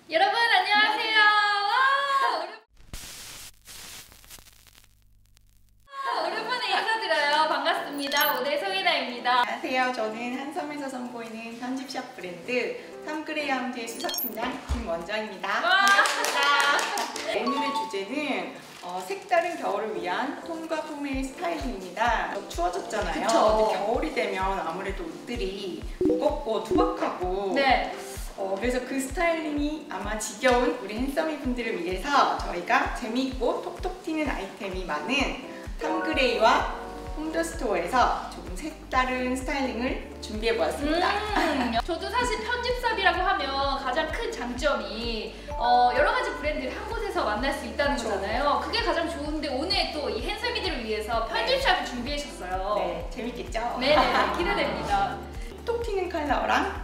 여러분 안녕하세요. 오랜만에 인사드려요. 반갑습니다. 모델 송혜나입니다. 안녕하세요. 저는 한섬에서 선보이는 편집샵 브랜드 탐그레이하운드의 수석팀장 김원정입니다. 반갑습니다. 오늘의 주제는 색다른 겨울을 위한 톤과 폼의 스타일링입니다. 추워졌잖아요. 그쵸. 겨울이 되면 아무래도 옷들이 무겁고 투박하고 네. 그래서 그 스타일링이 아마 지겨운 우리 핸섬이 분들을 위해서 저희가 재미있고 톡톡 튀는 아이템이 많은 탐그레이와 홈더스토어에서 조금 색다른 스타일링을 준비해보았습니다. 저도 사실 편집샵이라고 하면 가장 큰 장점이 여러 가지 브랜드를 한 곳에서 만날 수 있다는 거잖아요. 그게 가장 좋은데 오늘 또 이 핸섬이들을 위해서 편집샵을 준비해주셨어요. 네, 재밌겠죠? 네네, 기대됩니다. 톡톡 튀는 컬러랑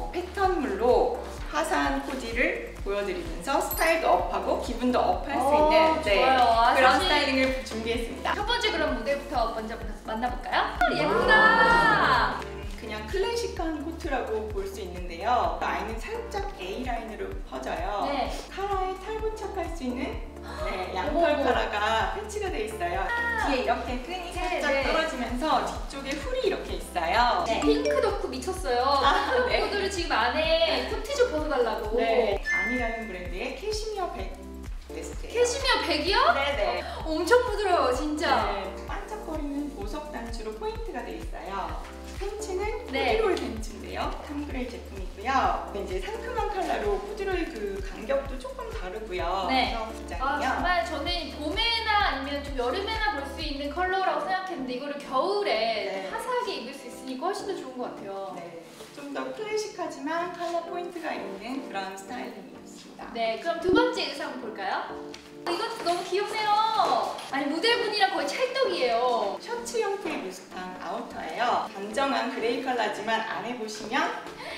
패턴물로 화사한 코디를 보여드리면서 스타일도 업하고 기분도 업할 수 있는 좋아요. 그런 사실 스타일링을 준비했습니다. 첫 번째 그럼 모델부터 먼저 만나볼까요? 예쁘다! 그냥 클래식한 코트라고 볼 수 있는데요. 아이는 살짝 A라인으로 퍼져요. 네. 카라에 탈부착할 수 있는 양털 카라가 패치가 되어 있어요. 뒤에 이렇게 끈이 살짝 떨어지면서 뒤쪽에 훌이 이렇게 있어요. 핑크 덕후 미쳤어요. 핑크 덕후들을 지금 안에 코티 좀 벗어달라고. 단이라는 브랜드의 캐시미어 백 베스트예요. 캐시미어 100이요? 네네. 엄청 부드러워요, 진짜. 반짝거리는 보석 단추로 포인트가 되어 있어요. 팬츠는 네. 푸드로이 팬츠인데요. 탐그레이 제품이고요. 이제 상큼한 컬러로 푸드로이 그 간격도 조금 다르고요. 네. 디자인이요. 정말 저는 봄에나 아니면 좀 여름에나 볼 수 있는 컬러라고 생각했는데 이거를 겨울에 화사하게 입을 수 있으니까 훨씬 더 좋은 것 같아요. 네. 좀 더 클래식하지만 컬러 포인트가 있는 그런 스타일링이었습니다. 네, 그럼 두 번째 의상 볼까요? 이것도 너무 귀엽네요. 아니 모델분이랑 거의 찰떡이에요. 셔츠 형태의 무스탕 아우터예요. 단정한 그레이 컬러지만 안에 보시면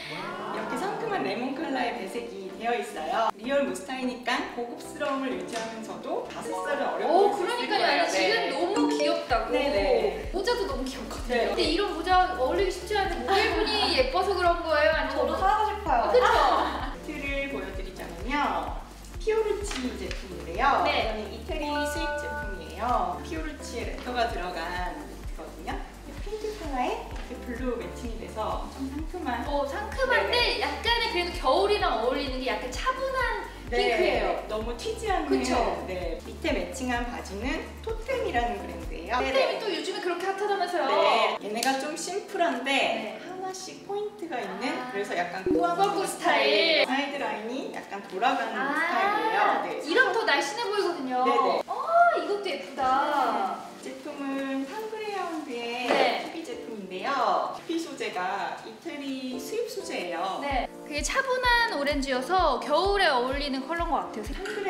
이렇게 상큼한 레몬 컬러의 배색이 되어 있어요. 리얼 무스탕이니까 고급스러움을 유지하면서도 5살은 어려울 수 있을 그러니까요. 거예요. 아니, 지금 너무 귀엽다고. 네네. 모자도 너무 귀엽거든요. 네. 근데 이런 모자 어울리기 쉽지 않은데 모델분이 예뻐서 그런 거예요? 아니면 저도 사고 싶어요. 그쵸? 니트를 보여드리자면요. 피오르치 제품인데요. 네. 이거는 이태리 수입 제품이에요. 피오르치에 레터가 들어간 니트거든요. 핑크 컬러에 이렇게 블루 매칭이 돼서 엄청 상큼한 상큼한데 약간의 그래도 겨울이랑 어울리는 게 약간 차분한 핑크예요. 너무 튀지 않는 그쵸? 밑에 매칭한 바지는 토템이라는 브랜드예요. 토템이 또 요즘에 그렇게 핫하다면서요? 네, 얘네가 좀 심플한데 네. 하나씩 포인트가 있는 그래서 약간 꾸안꾸 꾸안꾸 스타일. 사이드 라인이 약간 돌아가는 스타일이에요. 네. 이런 더 날씬해 보이거든요. 네네. 이것도 예쁘다. 제품은 탐그레이하운드의 네. TP 제품인데요. TP 소재가 이태리 수입 소재예요. 네, 그게 차분한 오렌지여서 겨울에 어울리는 컬러인 것 같아요.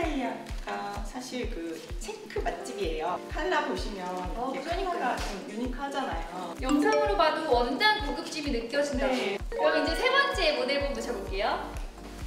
탐그레이가 사실 그 체크 맛집이에요. 컬러 보시면 이렇게 컬러가 좀 유니크하잖아요. 영상으로 봐도 원단 고급짐이 느껴진다고. 네. 그럼 이제 세 번째 모델분 모셔볼게요.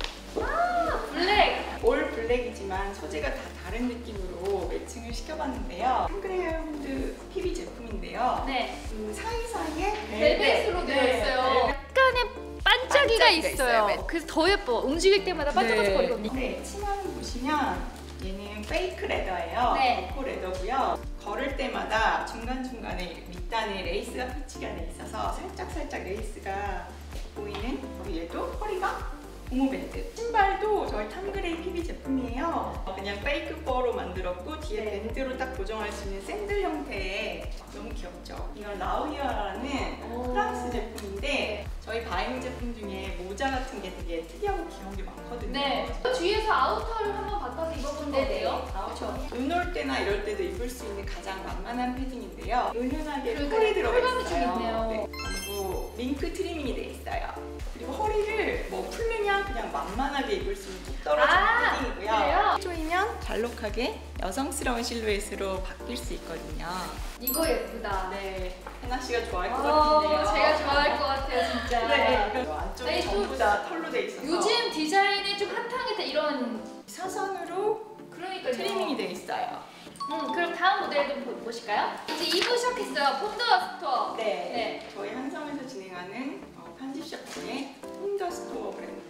블랙! 올 블랙이지만 소재가 다 다른 느낌으로 매칭을 시켜봤는데요. 탐그레이하운드 PB 제품인데요. 네. 그 사이사이에 벨벳으로 되어 있어요. 약간의 반짝이가 있어요. 그래서 더 예뻐. 움직일 때마다 반짝반짝거리거든요. 네, 치마를 보시면 얘는 페이크 레더예요. 네. 에코 레더고요. 걸을 때마다 중간중간에 밑단에 레이스가 패치가 돼 있어서 살짝 레이스가 보이는 얘도 허리가 고무밴드. 신발도 저희 탐그레이 PB 제품이에요. 그냥 페이크 퍼로 만들었고 뒤에 밴드로 딱 고정할 수 있는 샌들 형태의 너무 귀엽죠? 이건 라우이어라는 프랑스 제품인데 저희 바이오 제품 중에 모자 같은 게 되게 특이하고 귀여운 게 많거든요. 네. 뒤에서 아우터를 한번 바꿔서 입어보면 돼요. 그렇죠. 눈 올 때나 이럴 때도 입을 수 있는 가장 만만한 패딩인데요. 은은하게 그러니까 펄이 들어가 펄감이 좀 있어요. 있네요. 네. 그리고 링크 트리밍이 돼 있어요. 그리고 허리를 뭐 풀르면 그냥 만만하게 입을 수 있는 뚝 떨어지는 패딩이고요. 그래요? 조이면 잘록하게 여성스러운 실루엣으로 바뀔 수 있거든요. 이거 예쁘다. 네, 해나 씨가 좋아할 것 같은데요. 제가 좋아할 것 같아요, 진짜. 네, 이거 안쪽에 아니, 전부 다 털로 돼 있어서 요즘 디자인에 좀 핫한 게 이런 사선으로 그러니까요. 트리밍이 돼 있어요. 그럼 다음 모델 좀 보실까요? 이제 2부 시작했어요. 홈더스토어. 네. 저희 한섬에서 진행하는 편집샵 중에 홈더스토어 브랜드인데요.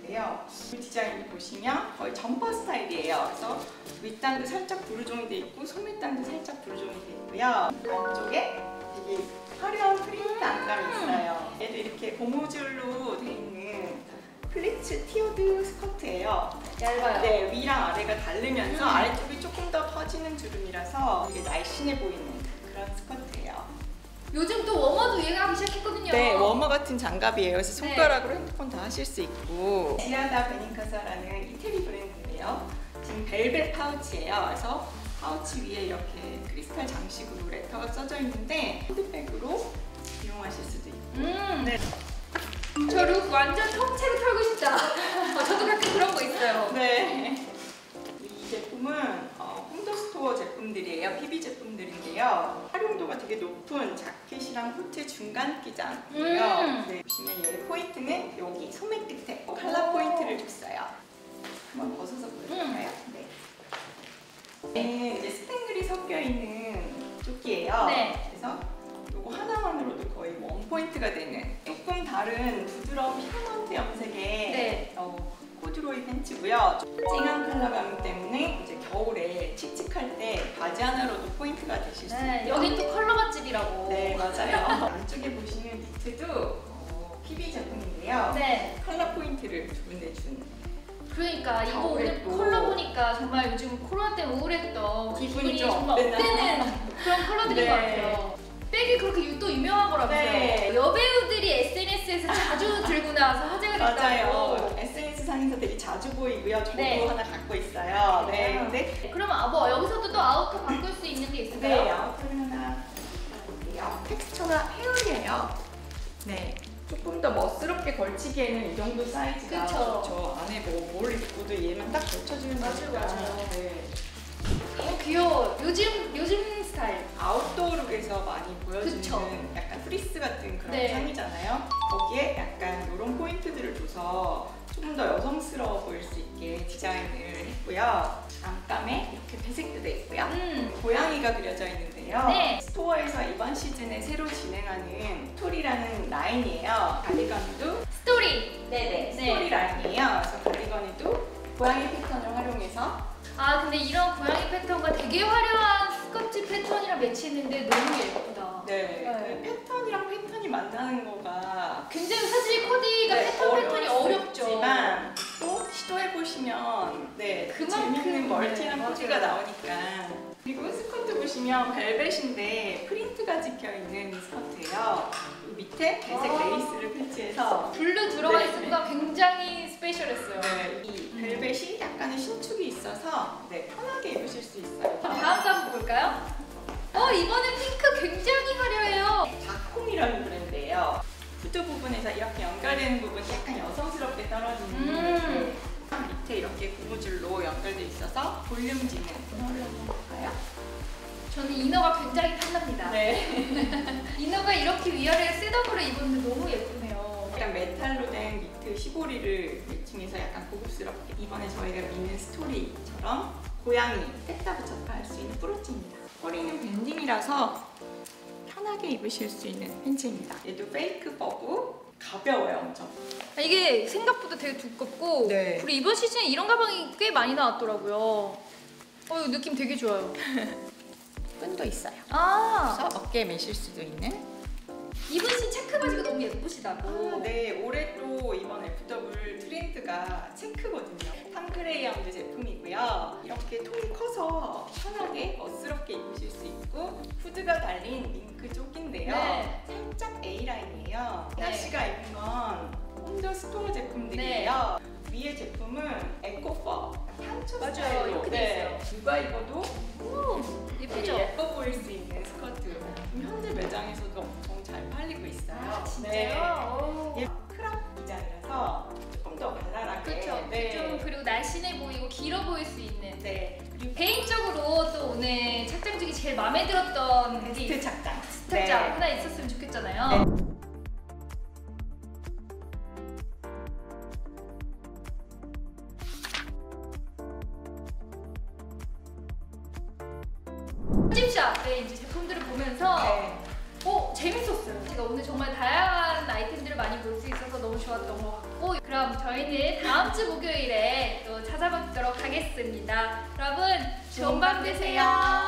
있는데요. 이 디자인 보시면 거의 점퍼 스타일이에요. 그래서 윗단도 살짝 부르종이 돼 있고 소매단도 살짝 부르종이 돼 있고요. 안쪽에 되게 화려한 프린트 안감이 있어요. 얘도 이렇게 고무줄로 돼 있는 플리츠 티오드 스커트예요. 얇아요. 네, 위랑 아래가 다르면서 아래쪽이 조금 더 퍼지는 주름이라서 되게 날씬해 보이는 그런 스커트예요. 요즘 또 워머도 유행하기 시작했거든요. 네, 워머 같은 장갑이에요. 그래서 손가락으로 핸드폰 다 하실 수 있고. 지아다 베니카사라는 이태리 브랜드인데요. 지금 벨벳 파우치예요. 그래서 파우치 위에 이렇게 크리스탈 장식으로 레터가 써져 있는데 핸드백으로 이용하실 수도 있고. 네. 저 룩 완전 통째로 털고 싶다. 저도 가끔 그런 거 있어요. 네. 이 제품은 홈더스토어 제품들이에요. PB 제품들인데요. 활용도가 되게 높은 자켓이랑 코트 중간 기장이에요. 네, 보시면 얘 포인트는 여기 소매 끝에 칼라 포인트를 줬어요. 한번 벗어서 보여드릴까요? 네. 네, 이제 스팽글이 섞여 있는 조끼예요. 네. 그래서 이거 하나만으로도 거의 원 포인트가 되는 조금 다른 부드러운 피아노트 염색의 네. 코듀로이 팬츠고요. 쨍한 컬러감 때문에 이제 겨울에 칙칙할 때 바지 하나로도 포인트가 되실 수 네, 있고요. 여긴 또 컬러 맛집이라고. 네, 맞아요. 안쪽에 보시는 니트도 PB 제품인데요. 네. 컬러 포인트를 두 군데 준. 그러니까 이거 오늘 겨울에 또 컬러 보니까 정말 요즘 코로나 때문에 우울했던 기분이 기분이 좀 정말 업되는. 업되는 그런 컬러들인 네. 것 같아요. 백이 그렇게 또 유명하더라고요. 네. 여배우들이 SNS에서 자주 들고 나와서 화제가 됐다고. 맞아요. SNS 상에서 되게 자주 보이고요. 저도 네. 하나 갖고 있어요. 네, 근데 그러면 뭐 여기서도 또 아우터 바꿀 수 있는 게 있을까요? 네, 아우터를 하나 볼게요. 텍스처가 헤어리예요. 네. 조금 더 멋스럽게 걸치기에는 이 정도 사이즈가 그쵸. 좋죠. 안에 뭘 입고도 얘만 딱 걸쳐주는 맞아요, 거니까. 맞아요. 네. 귀여워. 요즘 스타일. 아웃도어 룩에서 많이 보여주는 그쵸. 약간 프리스 같은 그런 네. 상이잖아요. 거기에 약간 이런 포인트들을 줘서 조금 더 여성스러워 보일 수 있게 디자인을 했고요. 안감에 이렇게 배색도 돼 있고요. 고양이가 그려져 있는데요. 네. 스토어에서 이번 시즌에 새로 진행하는 스토리라는 라인이에요. 가디건도 스토리. 네네 스토리 라인이에요. 그래서 가디건에도 고양이 패턴을 활용해서 아 근데 이런 고양이 패턴과 되게 화려한 스커트 패턴이랑 매치했는데 너무 예쁘다. 네, 네. 그 패턴이랑 패턴이 만나는 거가 굉장히 사실 코디가 네, 패턴이 어렵죠. 어렵지만 또 시도해 보시면 그만큼, 재밌는 멀티한 네, 코디가 맞아요. 나오니까. 그리고 스커트 보시면 벨벳인데 프린트가 찍혀 있는 스커트예요. 그 밑에 배색 레이스를 패치해서 블루 들어가 네, 있는 거 굉장히 스페셜했어요. 네, 이 벨벳이 약간의 신축이 있어서 편하게 입으실 수 있어요. 다음 거 한번 볼까요? 이번에 핑크 굉장히 화려해요. 다콤이라는 브랜드예요. 후드 부분에서 이렇게 연결되는 부분이 약간 여성스럽게 떨어지는 밑에 이렇게 고무줄로 연결돼 있어서 볼륨지는 볼까요? 저는 이너가 굉장히 탐납니다. 네. 이너가 이렇게 위아래 셋업으로 입었는데 너무 예쁘네요. 약간 메탈로 된 니트 시보리를 매칭해서 약간 고급스럽게 이번에 저희가 미는 스토리처럼 고양이 뺐다 붙였다 할 수 있는 프로치입니다. 허리는 밴딩이라서 편하게 입으실 수 있는 팬츠입니다. 얘도 페이크 버브 가벼워요, 엄청. 이게 생각보다 되게 두껍고 네. 그리고 이번 시즌에 이런 가방이 꽤 많이 나왔더라고요. 이거 느낌 되게 좋아요. 끈도 있어요. 아, 그래서 어깨에 매실 수도 있는. 이분 씨 체크 바지가 너무 예쁘시다고. 네, 올해 또 이번 FW 트렌드가 체크거든요. 탐그레이엄드 제품이고요. 이렇게 통이 커서 편하게 멋스럽게 입으실 수 있고 후드가 달린 링크 쪽인데요. 네. 살짝 A라인이에요. 네. 나 씨가 입은 건 홈더 스토어 제품들이에요. 위에 제품은 에코퍼, 판초 맞아요. 스타일로 이렇게 돼 있어요. 누가 입어도 예쁘죠? 되게 예뻐 보일 수 있는 스커트. 현재 매장에서도 엄청 잘 팔리고 있어요. 아, 진짜요? 네. 크롭 디자인이라서 조금 더 발랄하게. 그렇죠. 네. 좀 그리고 날씬해 보이고 길어 보일 수 있는. 네. 그리고 개인적으로 또 오늘 착장 중에 제일 마음에 들었던 게 베스트 착장. 착장 하나 있었으면 좋겠잖아요. 네. 찜샵의 이제 제품들을 보면서 네. 재밌었어요. 제가 오늘 정말 다양한 아이템들을 많이 볼 수 있어서 너무 좋았던 것 같고, 그럼 저희는 다음 주 목요일에 또 찾아뵙도록 하겠습니다. 여러분 좋은 밤 되세요.